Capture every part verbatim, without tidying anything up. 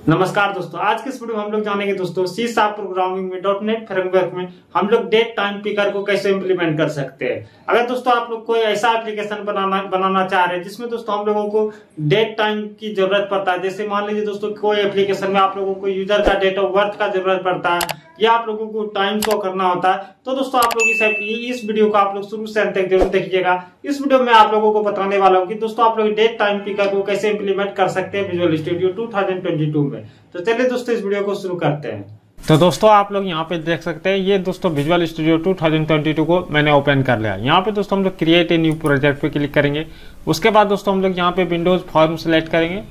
नमस्कार दोस्तों, आज के इस वीडियो में हम लोग जानेंगे दोस्तों सी शार्प प्रोग्रामिंग में डॉट नेट फ्रेमवर्क में हम लोग डेट टाइम पिकर को कैसे इंप्लीमेंट कर सकते हैं। अगर दोस्तों आप लोग कोई ऐसा एप्लीकेशन बनाना बनाना चाह रहे हैं जिसमें दोस्तों हम लोगों को डेट टाइम की जरूरत पड़ता है, जैसे मान लीजिए दोस्तों कोई एप्लीकेशन में आप लोगों को यूजर का डेट ऑफ बर्थ का जरूरत पड़ता है या आप लोगों को टाइम शो करना होता है, तो दोस्तों आप लोग इस इस वीडियो को आप लोग शुरू से अंत तक जरूर देखिएगा। इस वीडियो में आप लोगों को बताने वाला हूँ कि दोस्तों आप लोग डेट टाइम पिकर को कैसे इंप्लीमेंट कर सकते हैं visual studio two thousand twenty two में। तो चलिए दोस्तों इस वीडियो को शुरू करते हैं। तो दोस्तों आप लोग यहाँ पे देख सकते हैं, ये दोस्तों visual studio two thousand twenty two को मैंने ओपन कर लिया। यहाँ पे दोस्तों हम लोग क्रिएट ए न्यू प्रोजेक्ट पे क्लिक करेंगे। उसके बाद दोस्तों हम लोग यहाँ पे विंडोज फॉर्म सेलेक्ट करेंगे,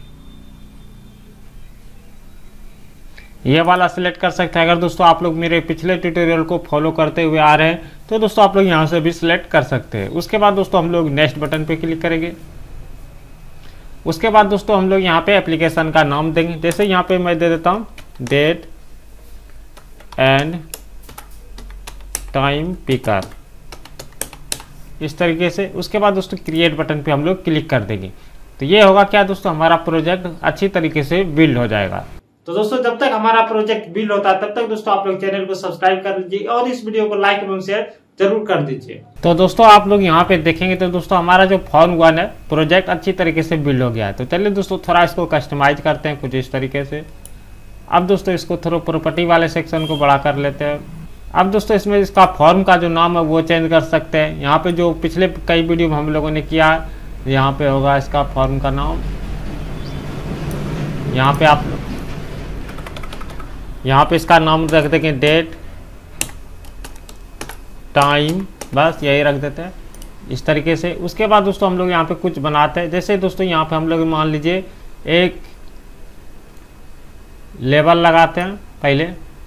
ये वाला सिलेक्ट कर सकते हैं। अगर दोस्तों आप लोग मेरे पिछले ट्यूटोरियल को फॉलो करते हुए आ रहे हैं तो दोस्तों आप लोग यहाँ से भी सिलेक्ट कर सकते हैं। उसके बाद दोस्तों हम लोग नेक्स्ट बटन पे क्लिक करेंगे। उसके बाद दोस्तों हम लोग यहाँ पे एप्लीकेशन का नाम देंगे, जैसे यहाँ पे मैं दे देता हूँ डेट एंड टाइम पिकर, इस तरीके से। उसके बाद दोस्तों क्रिएट बटन पे हम लोग क्लिक कर देंगे। तो ये होगा क्या दोस्तों, हमारा प्रोजेक्ट अच्छी तरीके से बिल्ड हो जाएगा। तो दोस्तों जब तक हमारा प्रोजेक्ट बिल्ड होता है तब तक दोस्तों आप लोग चैनल को सब्सक्राइब कर लीजिए और इस वीडियो को लाइक एवं शेयर जरूर कर दीजिए। तो दोस्तों आप लोग यहाँ पे देखेंगे तो दोस्तों हमारा जो फॉर्म वन है प्रोजेक्ट अच्छी तरीके से बिल्ड हो गया है। तो चलिए दोस्तों थोड़ा इसको कस्टमाइज करते हैं कुछ इस तरीके से। अब दोस्तों इसको थोड़ा प्रॉपर्टी वाले सेक्शन को बड़ा कर लेते हैं। अब दोस्तों इसमें इसका फॉर्म का जो नाम है वो चेंज कर सकते हैं। यहाँ पे जो पिछले कई वीडियो में हम लोगों ने किया है, यहाँ पे होगा इसका फॉर्म का नाम। यहाँ पे आप यहाँ पे इसका नाम रख देंगे डेट टाइम, बस यही रख देते हैं इस तरीके से। उसके बाद दोस्तों हम लोग यहाँ पे कुछ बनाते हैं, जैसे दोस्तों यहाँ पे हम लोग मान लीजिए एक लेबल लगाते हैं। पहले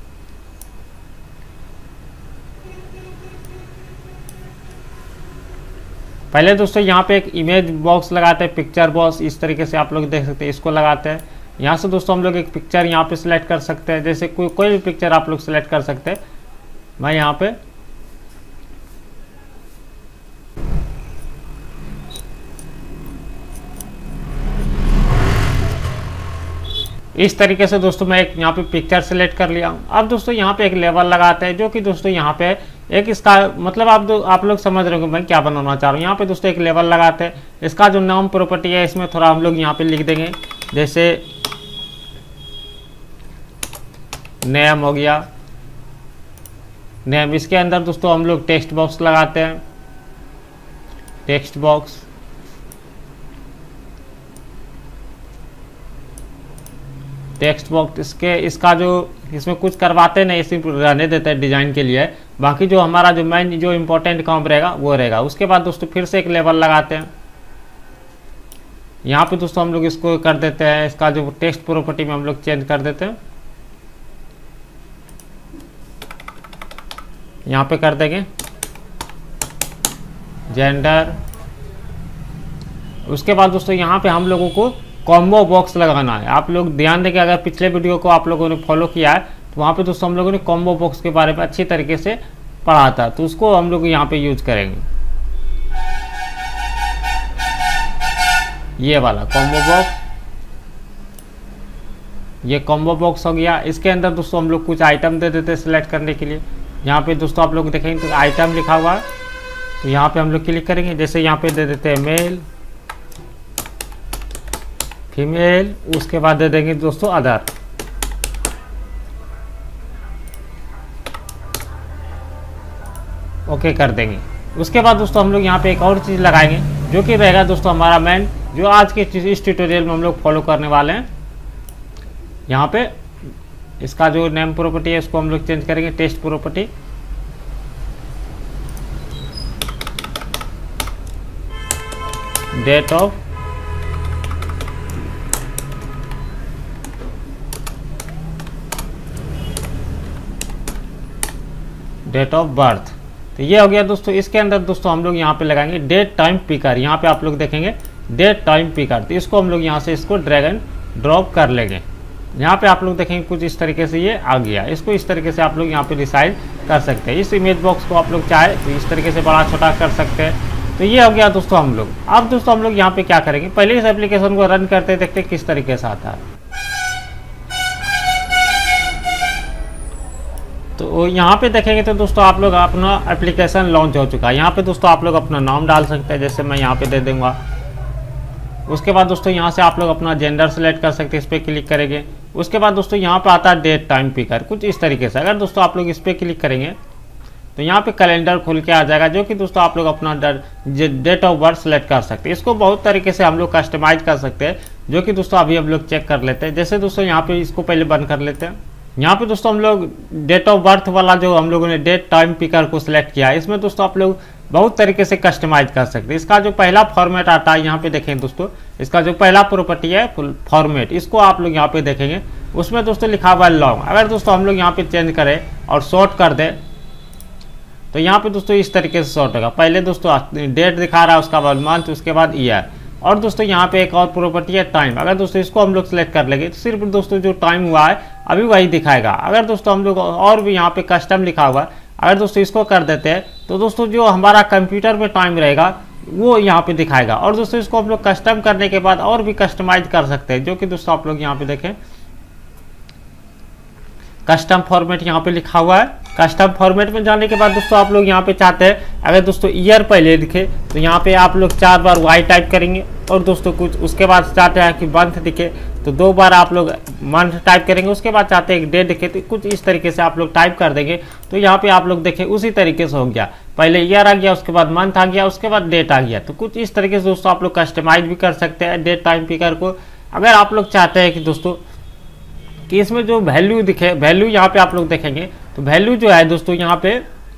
पहले दोस्तों यहाँ पे एक इमेज बॉक्स लगाते हैं, पिक्चर बॉक्स, इस तरीके से आप लोग देख सकते हैं, इसको लगाते हैं। यहाँ से दोस्तों हम लोग एक पिक्चर यहाँ पे सिलेक्ट कर सकते हैं, जैसे कोई कोई भी पिक्चर आप लोग सिलेक्ट कर सकते हैं। मैं यहाँ पे इस तरीके से दोस्तों मैं एक यहाँ पे पिक्चर सिलेक्ट कर लिया हूँ। अब दोस्तों यहाँ पे एक लेवल लगाते हैं, जो कि दोस्तों यहाँ पे एक इसका मतलब आप दो आप लोग समझ रहे हो मैं क्या बनाना चाह रहा हूँ। यहाँ पे दोस्तों एक लेवल लगाते हैं, इसका जो नाम प्रॉपर्टी है इसमें थोड़ा हम लोग यहाँ पे लिख देंगे, जैसे नेम हो गया नेम। इसके अंदर दोस्तों हम लोग टेक्स्ट बॉक्स लगाते हैं, टेक्स्ट बॉक्स। टेक्स्ट बॉक्स इसके इसका जो इसमें कुछ करवाते नहीं, इसी रहने देते हैं डिजाइन के लिए। बाकी जो हमारा जो मेन जो इम्पोर्टेंट काम रहेगा वो रहेगा। उसके बाद दोस्तों फिर से एक लेवल लगाते हैं। यहाँ पे दोस्तों हम लोग इसको कर देते हैं, इसका जो टेक्स्ट प्रॉपर्टी में हम लोग चेंज कर देते हैं, यहाँ पे कर देंगे जेंडर। उसके बाद दोस्तों यहाँ पे हम लोगों को कॉम्बो बॉक्स लगाना है। आप लोग ध्यान दें कि अगर पिछले वीडियो को आप लोगों ने फॉलो किया है तो वहाँ पे दोस्तों हम लोगों ने कॉम्बो बॉक्स के बारे में अच्छी तरीके से पढ़ा था, तो उसको हम लोग यहाँ पे यूज करेंगे। ये वाला कॉम्बो बॉक्स, ये कॉम्बो बॉक्स हो गया। इसके अंदर दोस्तों हम लोग कुछ आइटम दे देते हैं सिलेक्ट करने के लिए। यहाँ पे दोस्तों आप लोग देखेंगे तो आइटम लिखा हुआ है, तो यहाँ पे हम लोग क्लिक करेंगे। जैसे यहाँ पे दे देते हैं मेल, फीमेल, उसके बाद दे देंगे दोस्तों अदर। ओके कर देंगे। उसके बाद दोस्तों हम लोग यहाँ पे एक और चीज़ लगाएंगे जो कि रहेगा दोस्तों हमारा मेन, जो आज के इस ट्यूटोरियल में हम लोग फॉलो करने वाले हैं। यहाँ पे इसका जो नेम प्रॉपर्टी है इसको हम लोग चेंज करेंगे, text property. Date of date of birth. तो ये हो गया दोस्तों। इसके अंदर दोस्तों हम लोग यहाँ पे लगाएंगे डेट टाइम पिकर। यहाँ पे आप लोग देखेंगे डेट टाइम पिकर, तो इसको हम लोग यहाँ से इसको ड्रैग एंड ड्रॉप कर लेंगे। यहाँ पे आप लोग देखेंगे कुछ इस तरीके से ये आ गया। इसको इस तरीके से आप लोग यहाँ पे डिसाइड कर सकते हैं। इस इमेज बॉक्स को आप लोग चाहे तो इस तरीके से बड़ा छोटा कर सकते हैं। तो ये हो गया दोस्तों हम लोग। अब दोस्तों हम लोग यहाँ पे क्या करेंगे, पहले इस एप्लीकेशन को रन करते देखते किस तरीके से आता है। तो यहाँ पे देखेंगे तो दोस्तों आप लोग अपना एप्लीकेशन लॉन्च हो चुका है। यहाँ पे दोस्तों आप लोग अपना नाम डाल सकते हैं, जैसे मैं यहाँ पे दे दूँगा। उसके बाद दोस्तों यहाँ से आप लोग अपना जेंडर सेलेक्ट कर सकते हैं, इस पर क्लिक करेंगे। उसके बाद दोस्तों यहाँ पे आता है डेट टाइम पिकर, कुछ इस तरीके से। अगर दोस्तों आप लोग इस पर क्लिक करेंगे तो यहाँ पे कैलेंडर खुल के आ जाएगा, जो कि दोस्तों आप लोग अपना डेट ऑफ बर्थ सेलेक्ट कर सकते हैं। इसको बहुत तरीके से हम लोग कस्टमाइज कर सकते हैं, जो कि दोस्तों अभी हम लोग चेक कर लेते हैं। जैसे दोस्तों यहाँ पे इसको पहले बंद कर लेते हैं। यहाँ पे दोस्तों हम लोग डेट ऑफ बर्थ वाला जो हम लोगों ने डेट टाइम पिकर को सिलेक्ट किया है, इसमें दोस्तों आप लोग बहुत तरीके से कस्टमाइज कर सकते हैं। इसका जो पहला फॉर्मेट आता है, यहाँ पे देखेंगे दोस्तों, इसका जो पहला प्रॉपर्टी है फॉर्मेट, इसको आप लोग यहाँ पे देखेंगे, उसमें दोस्तों लिखा हुआ है लॉन्ग। अगर दोस्तों हम लोग यहाँ पे चेंज करें और शॉर्ट कर दें तो यहाँ पे दोस्तों इस तरीके से शॉर्ट होगा। पहले दोस्तों डेट दिखा रहा है, उसका बाद मंथ, उसके बाद ईयर। और दोस्तों यहाँ पे एक और प्रॉपर्टी है टाइम। अगर दोस्तों इसको हम लोग सेलेक्ट कर लेंगे तो सिर्फ दोस्तों जो टाइम हुआ है अभी वही दिखाएगा। अगर दोस्तों हम लोग और भी यहाँ पे कस्टम लिखा हुआ है, अगर दोस्तों इसको कर देते हैं तो दोस्तों जो हमारा कंप्यूटर में टाइम रहेगा वो यहाँ पे दिखाएगा। और दोस्तों इसको हम लोग कस्टम करने के बाद और भी कस्टमाइज कर सकते हैं, जो कि दोस्तों आप लोग यहाँ पे देखें कस्टम फॉर्मेट यहाँ पे लिखा हुआ है। कस्टम फॉर्मेट में जाने के बाद दोस्तों आप लोग यहाँ पे चाहते हैं अगर दोस्तों ईयर पहले दिखे तो यहाँ पे आप लोग चार बार वाई टाइप करेंगे। और दोस्तों कुछ उसके बाद चाहते हैं कि मंथ दिखे तो दो बार आप लोग मंथ टाइप करेंगे। उसके बाद चाहते हैं डेट दिखे तो कुछ इस तरीके से आप लोग टाइप कर देंगे। तो यहाँ पे आप लोग देखें उसी तरीके से हो गया, पहले ईयर आ गया, उसके बाद मंथ आ गया, उसके बाद डेट आ गया। तो कुछ इस तरीके से दोस्तों आप लोग कस्टमाइज भी कर सकते हैं डेट टाइम पिकर को। अगर आप लोग चाहते हैं कि दोस्तों कि इसमें जो वैल्यू दिखे, वैल्यू यहाँ पे आप लोग देखेंगे तो वैल्यू जो है दोस्तों यहाँ पे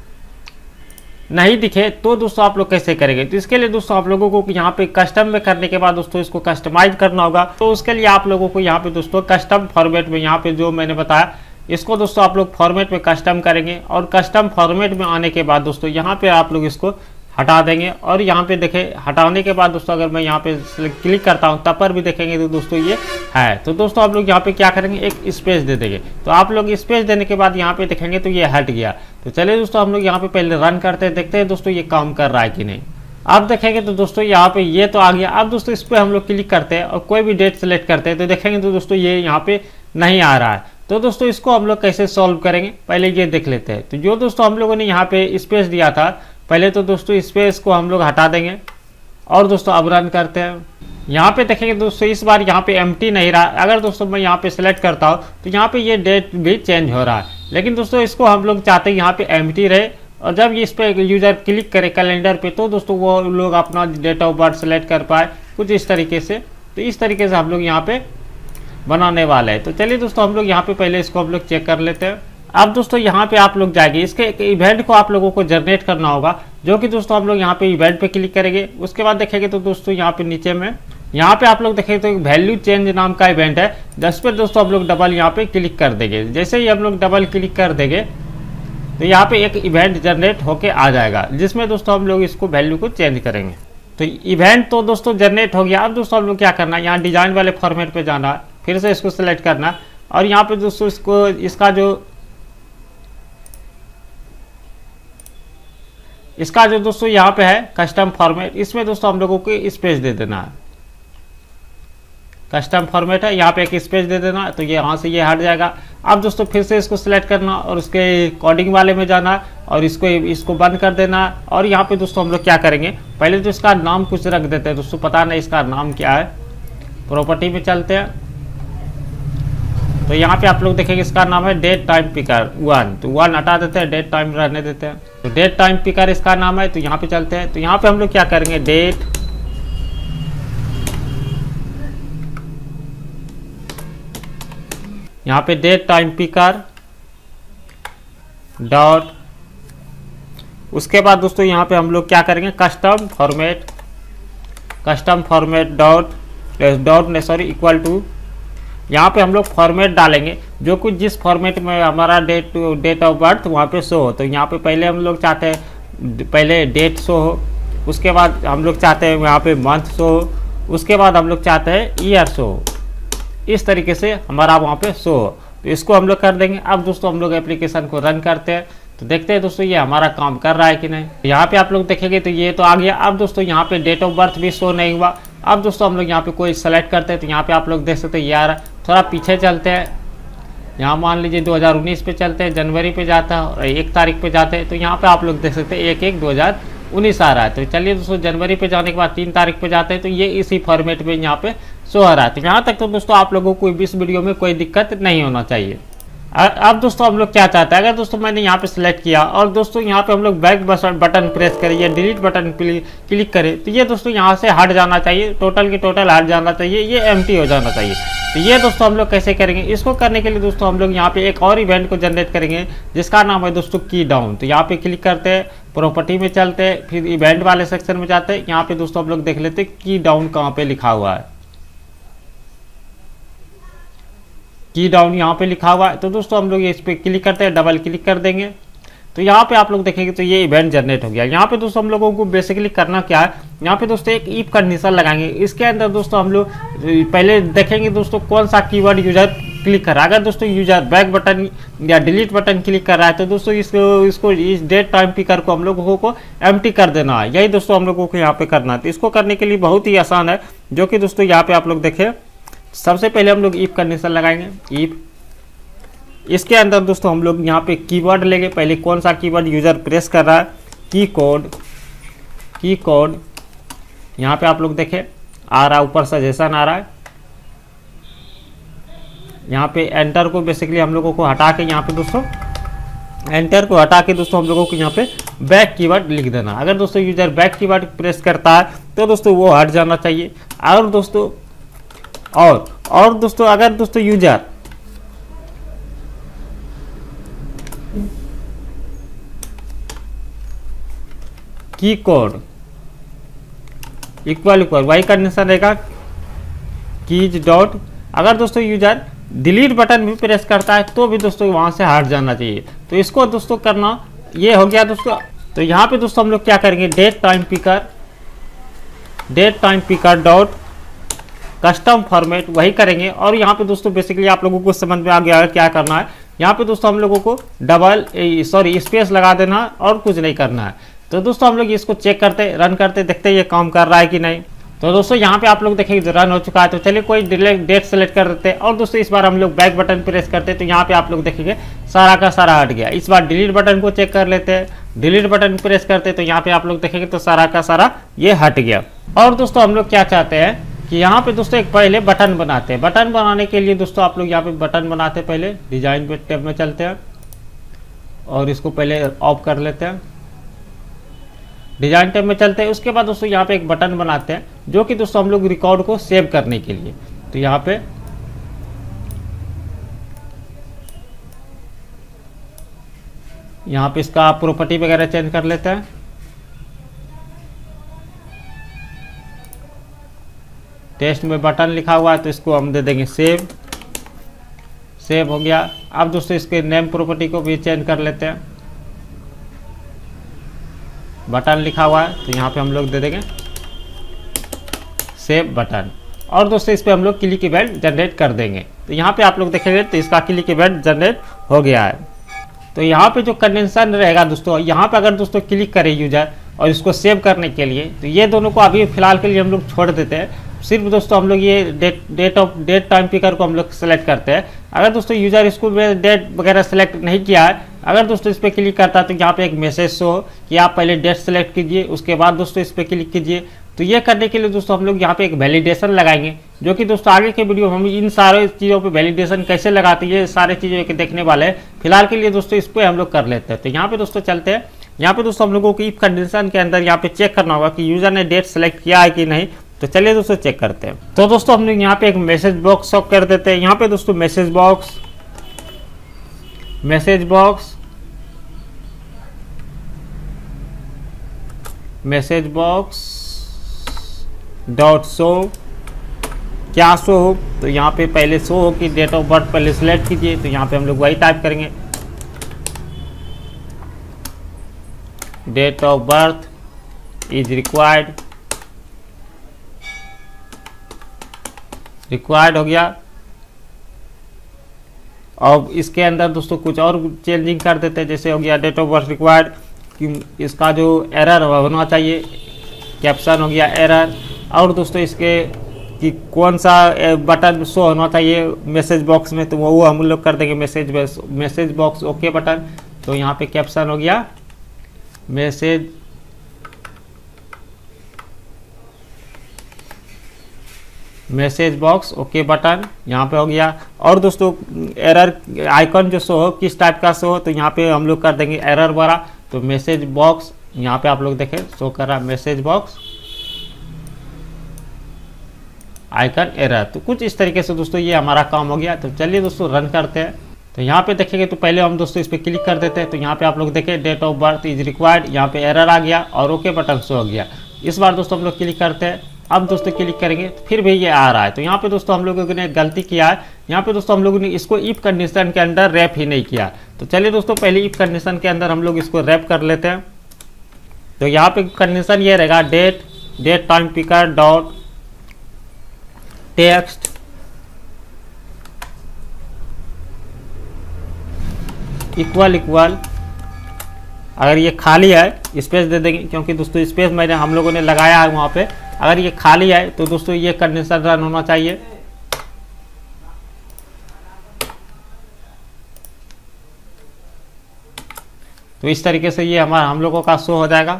नहीं दिखे तो दोस्तों आप लोग कैसे करेंगे। तो इसके लिए दोस्तों आप लोगों को यहाँ पे कस्टम में करने के बाद दोस्तों इसको कस्टमाइज करना होगा। तो उसके लिए आप लोगों को यहाँ पे दोस्तों कस्टम फॉर्मेट में, यहाँ पे जो मैंने बताया इसको दोस्तों आप लोग फॉर्मेट में कस्टम करेंगे। और कस्टम फॉर्मेट में आने के बाद दोस्तों यहाँ पे आप लोग इसको हटा देंगे। और यहाँ पे देखें हटाने के बाद दोस्तों अगर मैं यहाँ पे क्लिक करता हूँ तब पर भी देखेंगे तो दोस्तों ये है। तो दोस्तों आप लोग यहाँ पे क्या करेंगे, एक स्पेस दे देंगे। तो आप लोग स्पेस देने के बाद यहाँ पे देखेंगे तो ये हट गया। तो चलिए दोस्तों हम लोग यहाँ पे पहले रन करते हैं, देखते हैं दोस्तों ये काम कर रहा है कि नहीं। अब देखेंगे तो दोस्तों यहाँ पे ये तो आ गया। अब दोस्तों इस पर हम लोग क्लिक करते हैं और कोई भी डेट सेलेक्ट करते हैं तो देखेंगे तो दोस्तों ये यहाँ पे नहीं आ रहा है। तो दोस्तों इसको हम लोग कैसे सॉल्व करेंगे पहले ये देख लेते हैं। तो जो दोस्तों हम लोगों ने यहाँ पे स्पेस दिया था पहले, तो दोस्तों स्पेस को हम लोग हटा देंगे। और दोस्तों अब रन करते हैं। यहाँ पे देखेंगे दोस्तों इस बार यहाँ पे एम्प्टी नहीं रहा। अगर दोस्तों मैं यहाँ पे सिलेक्ट करता हूँ तो यहाँ पे ये डेट भी चेंज हो रहा है। लेकिन दोस्तों इसको हम लोग चाहते हैं यहाँ पे एम्प्टी रहे। और जब इस पर यूजर क्लिक करे कैलेंडर पे तो दोस्तों वो लोग अपना डेट ऑफ बर्थ सेलेक्ट कर पाए, कुछ इस तरीके से। तो इस तरीके से हम लोग यहाँ पे बनाने वाले हैं। तो चलिए दोस्तों हम लोग यहाँ पे पहले इसको हम लोग चेक कर लेते हैं। अब दोस्तों यहाँ पे आप लोग जाएंगे, इसके एक इवेंट को आप लोगों को जनरेट करना होगा, जो कि दोस्तों हम लोग यहाँ पे इवेंट पे क्लिक करेंगे। उसके बाद देखेंगे तो दोस्तों यहाँ पे नीचे में यहाँ पे आप लोग देखेंगे तो एक वैल्यू चेंज नाम का इवेंट है, जिस पर दोस्तों हम लोग डबल यहाँ पे क्लिक कर देंगे। जैसे ही हम लोग डबल क्लिक कर देंगे तो यहाँ पे एक इवेंट जनरेट होके आ जाएगा, जिसमें दोस्तों हम लोग इसको वैल्यू को चेंज करेंगे। तो इवेंट तो दोस्तों जनरेट हो गया। अब दोस्तों हम लोग क्या करना है, यहाँ डिजाइन वाले फॉर्मेट पे जाना है, फिर से इसको सिलेक्ट करना और यहाँ पे दोस्तों इसको इसका जो इसका जो दोस्तों यहाँ पे है कस्टम फॉर्मेट, इसमें दोस्तों हम लोगों को स्पेस दे देना है। कस्टम फॉर्मेट है, यहाँ पे एक स्पेस दे देना तो ये यहाँ से ये हट जाएगा। अब दोस्तों फिर से इसको सिलेक्ट करना और उसके कोडिंग वाले में जाना और इसको इसको बंद कर देना। और यहाँ पे दोस्तों हम लोग क्या करेंगे, पहले तो इसका नाम कुछ रख देते हैं। दोस्तों पता नहीं इसका नाम क्या है, प्रॉपर्टी में चलते हैं। तो यहाँ पे आप लोग देखेंगे इसका नाम है डेट टाइम पिकर वन। तो वन हटा देते हैं, डेट टाइम रहने देते हैं। तो डेट टाइम पिकर इसका नाम है। तो यहाँ पे चलते हैं। तो यहाँ पे हम लोग क्या करेंगे, डेट यहाँ पे डेट टाइम पिकर डॉट, उसके बाद दोस्तों यहाँ पे हम लोग क्या करेंगे, custom format custom format dot dot ने सॉरी इक्वल टू, यहाँ पे हम लोग फॉर्मेट डालेंगे जो कुछ जिस फॉर्मेट में हमारा डेट डेट ऑफ बर्थ वहाँ पे शो हो। तो यहाँ पे पहले हम लोग चाहते हैं पहले डेट शो हो, उसके बाद हम लोग चाहते हैं यहाँ पे मंथ शो हो, उसके बाद हम लोग चाहते हैं ईयर शो हो। इस तरीके से हमारा वहाँ पे शो हो। तो इसको हम लोग कर देंगे। अब दोस्तों हम लोग एप्लीकेशन को रन करते हैं तो देखते हैं दोस्तों ये हमारा काम कर रहा है कि नहीं। यहाँ पे आप लोग देखेंगे तो ये तो आ गया। अब दोस्तों यहाँ पे डेट ऑफ बर्थ भी शो नहीं हुआ। अब दोस्तों हम लोग यहाँ पे कोई सेलेक्ट करते हैं तो यहाँ पे आप लोग देख सकते हैं यार, थोड़ा पीछे चलते हैं। यहाँ मान लीजिए दो हज़ार उन्नीस पे चलते हैं, जनवरी पे जाता है और एक तारीख पे जाते हैं, तो यहाँ पे आप लोग देख सकते हैं एक एक दो हज़ार उन्नीस आ रहा है। तो चलिए दोस्तों जनवरी पे जाने के बाद तीन तारीख पे जाते हैं, तो ये इसी फॉर्मेट में यहाँ पे शो हो रहा है। तो यहाँ तक तो दोस्तों आप लोगों को इस वीडियो में कोई दिक्कत नहीं होना चाहिए। अब दोस्तों हम लोग क्या चाहते हैं, अगर दोस्तों मैंने यहाँ पे सिलेक्ट किया और दोस्तों यहाँ पे हम लोग बैक बटन प्रेस करें या डिलीट बटन क्लिक करें, तो ये दोस्तों यहाँ से हट जाना चाहिए, टोटल की टोटल हट जाना चाहिए, ये एम्प्टी हो जाना चाहिए। तो ये दोस्तों हम लोग कैसे करेंगे, इसको करने के लिए दोस्तों हम लोग यहाँ पे एक और इवेंट को जनरेट करेंगे जिसका नाम है दोस्तों की डाउन। तो यहाँ पे क्लिक करते हैं, प्रॉपर्टी में चलते हैं, फिर इवेंट वाले सेक्शन में जाते हैं। यहाँ पे दोस्तों हम लोग देख लेते हैं की डाउन कहाँ पे लिखा हुआ है, की डाउन यहाँ पे लिखा हुआ है। तो दोस्तों हम लोग इस पे क्लिक करते हैं, डबल क्लिक कर देंगे, तो यहाँ पे आप लोग देखेंगे तो ये इवेंट जनरेट हो गया। यहाँ पे दोस्तों हम लोगों को बेसिकली करना क्या है, यहाँ पे दोस्तों एक इफ कंडीशन लगाएंगे। इसके अंदर दोस्तों हम लोग पहले देखेंगे दोस्तों कौन सा कीवर्ड यूजर क्लिक कर रहा है। अगर दोस्तों यूजर बैक बटन या डिलीट बटन क्लिक कर रहा है तो दोस्तों इसको इसको इस डेट टाइम पिकर को हम लोगों को एम्प्टी कर देना है। यही दोस्तों हम लोगों को यहाँ पे करना है। तो इसको करने के लिए बहुत ही आसान है, जो कि दोस्तों यहाँ पे आप लोग देखें, सबसे पहले हम लोग इफ कंडीशन लगाएंगे। इफ इसके अंदर दोस्तों हम लोग यहाँ पे कीवर्ड लेंगे, पहले कौन सा कीवर्ड यूजर प्रेस कर रहा है, की कोड, की कोड यहाँ पे आप लोग देखें आ रहा है, ऊपर सजेशन आ रहा है। यहाँ पे एंटर को बेसिकली हम लोगों को हटा के यहाँ पे दोस्तों एंटर को हटा के दोस्तों हम लोगों को यहाँ पे बैक कीवर्ड लिख देना। अगर दोस्तों यूजर बैक कीवर्ड प्रेस करता है तो दोस्तों वो हट जाना चाहिए। और दोस्तों और और दोस्तों अगर दोस्तों यूजर की कोड इक्वल इक्वल वही कंडीशन रहेगा, कीज डॉट, अगर दोस्तों यूजर डिलीट बटन भी प्रेस करता है तो भी दोस्तों वहां से हट जाना चाहिए। तो इसको दोस्तों करना ये हो गया दोस्तों। तो यहाँ पे दोस्तों हम लोग क्या करेंगे, date time picker, date time picker dot custom format वही करेंगे। और यहाँ पे दोस्तों बेसिकली आप लोगों को समझ में आ गया है क्या करना है। यहाँ पे दोस्तों हम लोगों को डबल सॉरी स्पेस लगा देना और कुछ नहीं करना है। तो दोस्तों हम लोग इसको चेक करते रन करते देखते ये काम कर रहा है कि नहीं। तो दोस्तों यहाँ पे आप लोग देखेंगे रन हो चुका है। तो चलिए कोई डेट सेलेक्ट कर देते हैं और दोस्तों इस बार हम लोग बैक बटन प्रेस करते हैं, तो यहाँ पे आप लोग देखेंगे सारा का सारा हट गया। इस बार डिलीट बटन को चेक कर लेते हैं, डिलीट बटन प्रेस करते हैं तो यहाँ पे आप लोग देखेंगे तो सारा का सारा ये हट गया। और दोस्तों हम लोग क्या चाहते हैं कि यहाँ पे दोस्तों एक पहले बटन बनाते हैं। बटन बनाने के लिए दोस्तों आप लोग यहाँ पे बटन बनाते हैं, पहले डिजाइन पे टैब में चलते हैं और इसको पहले ऑफ कर लेते हैं, डिजाइन टैब में चलते हैं। उसके बाद दोस्तों यहाँ पे एक बटन बनाते हैं जो कि दोस्तों हम लोग रिकॉर्ड को सेव करने के लिए। तो यहाँ पे यहाँ पे इसका प्रॉपर्टी वगैरह चेंज कर लेते हैं। टेस्ट में बटन लिखा हुआ है तो इसको हम दे देंगे सेव, सेव हो गया। अब दोस्तों इसके नेम प्रॉपर्टी को भी चेंज कर लेते हैं, बटन लिखा हुआ है तो यहाँ पे हम लोग दे देंगे सेव बटन। और दोस्तों इस पे हम लोग क्लिक इवेंट जनरेट कर देंगे। तो यहाँ पे आप लोग देखेंगे तो इसका क्लिक इवेंट जनरेट हो गया है। तो यहाँ पे जो कंडेंसन रहेगा दोस्तों, यहाँ पे अगर दोस्तों क्लिक करें यूजर और इसको सेव करने के लिए, तो ये दोनों को अभी फिलहाल के लिए हम लोग छोड़ देते हैं। सिर्फ दोस्तों हम लोग ये date date of date time picker को हम लोग सेलेक्ट करते हैं। अगर दोस्तों यूजर इसको डेट वगैरह सेलेक्ट नहीं किया है, अगर दोस्तों इस पर क्लिक करता है तो यहाँ पे एक मैसेज शो कि आप पहले डेट सेलेक्ट कीजिए, उसके बाद दोस्तों इस पर क्लिक कीजिए। तो ये करने के लिए दोस्तों हम लोग यहाँ पे एक वैलिडेशन लगाएंगे, जो कि दोस्तों आगे के वीडियो हम इन सारे चीज़ों पे वैलिडेशन कैसे लगाते हैं ये सारे चीज़ों के देखने वाले हैं। फिलहाल के लिए दोस्तों इस पर हम लोग कर लेते हैं। तो यहाँ पे दोस्तों चलते हैं, यहाँ पे दोस्तों हम लोगों को इफ कंडीशन के अंदर यहाँ पे चेक करना होगा कि यूजर ने डेट सेलेक्ट किया है कि नहीं। तो चलिए दोस्तों चेक करते हैं। तो दोस्तों हम लोग यहाँ पे एक मैसेज बॉक्स शॉक कर देते हैं। यहाँ पे दोस्तों message box message box message box dot show क्या शो हो, तो यहाँ पे पहले शो हो कि डेट ऑफ बर्थ पहले सिलेक्ट कीजिए। तो यहाँ पे हम लोग वही टाइप करेंगे, date of birth is required, required हो गया। और इसके अंदर दोस्तों कुछ और चेंजिंग कर देते हैं, जैसे हो गया डेट ऑफ बर्थ रिक्वायर्ड कि इसका जो एरर होना चाहिए, कैप्शन हो गया एरर। और दोस्तों इसके कि कौन सा बटन शो होना चाहिए मैसेज बॉक्स में, तो वो हम लोग कर देंगे message message box okay button. तो यहाँ पे कैप्शन हो गया message message box okay button, यहाँ पे हो गया। और दोस्तों एरर आइकन जो शो हो किस टाइप का शो हो, तो यहाँ पे हम लोग कर देंगे एरर वाला। तो मैसेज बॉक्स यहाँ पे आप लोग देखें शो कर रहा है मैसेज बॉक्स आइकन एरर। तो कुछ इस तरीके से दोस्तों ये हमारा काम हो गया। तो चलिए दोस्तों रन करते हैं। तो यहाँ पे देखेंगे तो पहले हम दोस्तों इस पर क्लिक कर देते हैं। तो यहाँ पे आप लोग देखें date of birth is required, यहाँ पे एरर आ गया और ओके बटन शो हो गया। इस बार दोस्तों हम लोग क्लिक करते हैं। अब दोस्तों क्लिक करेंगे तो फिर भी ये आ रहा है। तो यहाँ पे दोस्तों हम लोगों ने गलती किया है। यहाँ पे दोस्तों हम लोगों ने इसको इफ कंडीशन के अंदर रैप ही नहीं किया। तो चलिए दोस्तों पहले इफ कंडीशन के अंदर हम लोग इसको रैप कर लेते हैं। तो यहाँ पे कंडीशन ये रहेगा date date time picker dot text equal equal, अगर ये खाली है स्पेस दे देंगे, क्योंकि दोस्तों स्पेस मैंने हम लोगों ने लगाया है वहाँ पे। अगर ये खाली है तो दोस्तों ये कंडीशन रन होना चाहिए। तो इस तरीके से ये हमारा हम लोगों का शो हो जाएगा।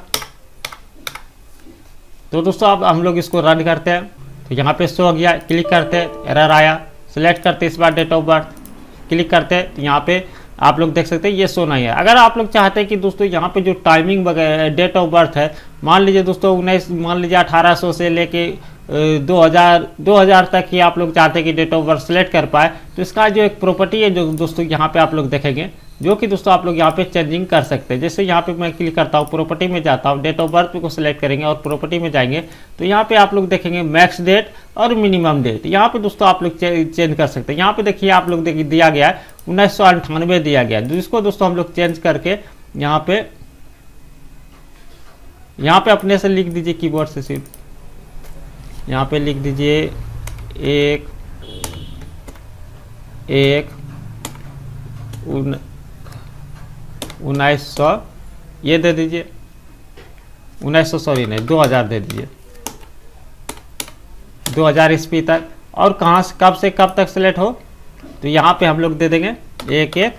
तो दोस्तों अब हम लोग इसको रन करते हैं। तो यहाँ पे शो हो गया, क्लिक करते हैं एरर आया, सिलेक्ट करते इस बार डेट ऑफ बर्थ, क्लिक करते हैं। तो यहाँ पे आप लोग देख सकते हैं ये शो नहीं है। अगर आप लोग चाहते हैं कि दोस्तों यहाँ पे जो टाइमिंग वगैरह डेट ऑफ बर्थ है, मान लीजिए दोस्तों उन्नीस मान लीजिए अठारह सौ से लेके दो हज़ार दो हज़ार तक ही आप लोग चाहते हैं कि डेट ऑफ बर्थ सेलेक्ट कर पाए, तो इसका जो एक प्रॉपर्टी है जो दोस्तों यहाँ पे आप लोग देखेंगे, जो कि दोस्तों आप लोग यहाँ पे चेंजिंग कर सकते हैं। जैसे यहाँ पे मैं क्लिक करता हूँ, प्रॉपर्टी में जाता हूँ, डेट ऑफ बर्थ को सिलेक्ट करेंगे और प्रॉपर्टी में जाएंगे। तो यहाँ पे आप लोग देखेंगे मैक्स डेट और मिनिमम डेट, यहाँ पे दोस्तों आप लोग चेंज कर सकते हैं। यहाँ पे देखिए आप लोग देखिए दिया गया है उन्नीस सौ अंठानवे दिया गया है, जिसको दोस्तों हम लोग चेंज करके यहाँ पे यहाँ पे अपने से लिख दीजिए कीबोर्ड से सिर्फ, यहाँ पे लिख दीजिए एक एक उन उन्नीस सौ ये दे दीजिए, उन्नीस सौ सॉरी नहीं दो हज़ार दे दीजिए, दो हज़ार ईस्वी तक। और कहाँ से कब से कब तक सेलेक्ट हो, तो यहाँ पे हम लोग दे देंगे एक एक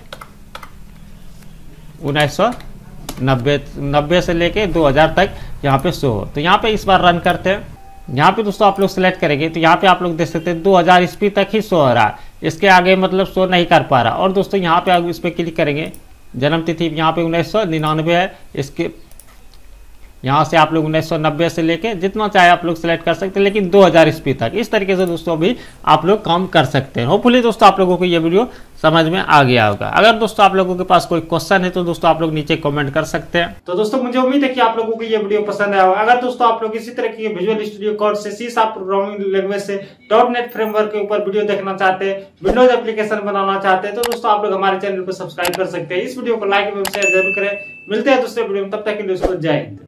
उन्नीस सौ नब्बे नब्बे से लेके दो हज़ार तक यहाँ पे शो हो। तो यहाँ पे इस बार रन करते हैं। यहाँ पे दोस्तों आप लोग सेलेक्ट करेंगे तो यहाँ पे आप लोग देख सकते हैं दो हज़ार ईस्वी तक ही शो हो रहा है, इसके आगे मतलब शो नहीं कर पा रहा। और दोस्तों यहाँ पे आप इस पर क्लिक करेंगे, जन्म तिथि यहाँ पे उन्नीस सौ निन्यानवे है, इसके यहाँ से आप लोग उन्नीस सौ नब्बे से लेके जितना चाहे आप लोग सेलेक्ट कर सकते हैं, लेकिन दो हज़ार ईस्वी तक। इस तरीके से दोस्तों भी आप लोग काम कर सकते हैं। होपफुली दोस्तों आप लोगों को ये वीडियो समझ में आ गया होगा। अगर दोस्तों आप लोगों के पास कोई क्वेश्चन है तो दोस्तों आप लोग नीचे कमेंट कर सकते हैं। तो दोस्तों मुझे उम्मीद है कि आप लोगों को ये वीडियो पसंद आया होगा। अगर दोस्तों आप लोग इसी तरह की विजुअल स्टूडियो कोड से सी शार्प प्रोग्रामिंग लैंग्वेज से डॉट नेट फ्रेमवर्क के ऊपर वीडियो देखना चाहते हैं, विंडोज एप्लीकेशन बनाना चाहते हैं, तो दोस्तों आप लोग हमारे चैनल को सब्सक्राइब कर सकते हैं। इस वीडियो को लाइक एवं शेयर जरूर करें। मिलते हैं दूसरे वीडियो में, तब तक के लिए दोस्तों जय हिंद।